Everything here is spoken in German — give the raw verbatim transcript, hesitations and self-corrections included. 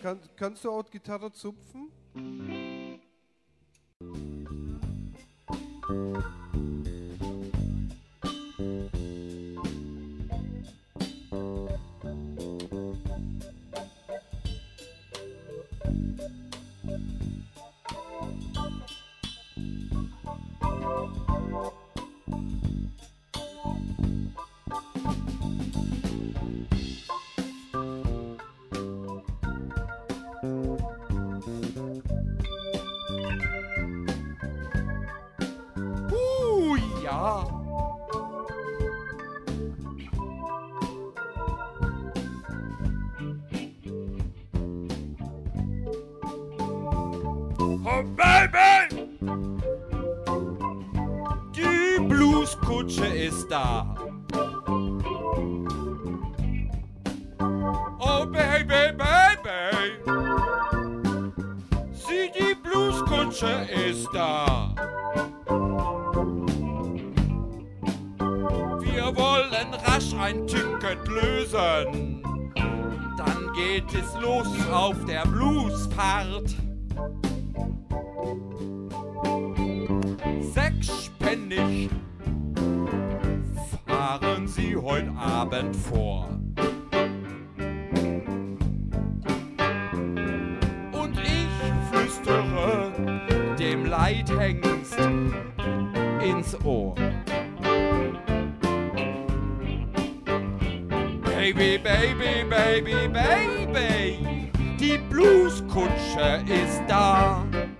Kann, kannst du auch Gitarre zupfen? Uh, ja. Oh, Baby! Die Blueskutsche ist da. Oh, Baby, Baby! Sieh, die Blueskutsche ist da. Wir wollen rasch ein Ticket lösen. Dann geht es los auf der Bluesfahrt. Sechspännig fahren Sie heute Abend vor. Und ich flüstere dem Leithengst ins Ohr. Baby, Baby, Baby, Baby, die Blueskutsche ist da.